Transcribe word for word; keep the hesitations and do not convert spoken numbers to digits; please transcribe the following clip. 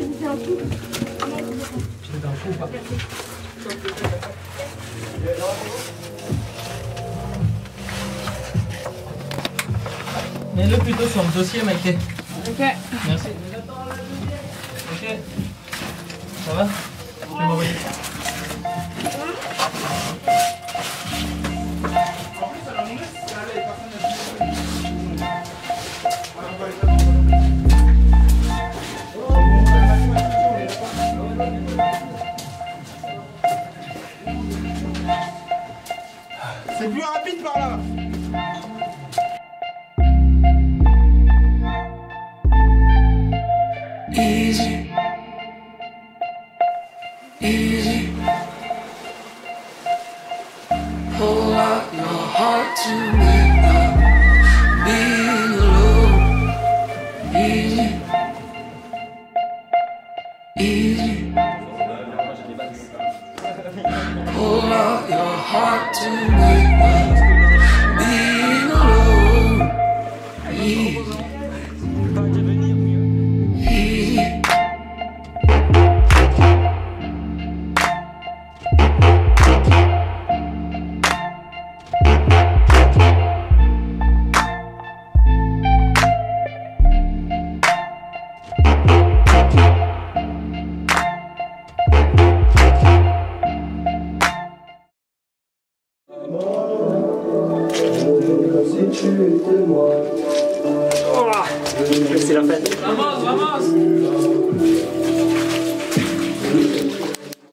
fais un coup. Tu fais un coup ou pas? Mets-le plutôt sur le dossier, Maïté. Ok. Merci. Ok. Ça va? Tu peux m'envoyer ça? C'est plus rapide par là. Easy, easy. Pull out your heart to make up being alone. Easy, easy. Pull out your heart to make up being alone. Easy. Si tu étais moi. C'est la fête. Ramasse, ramasse.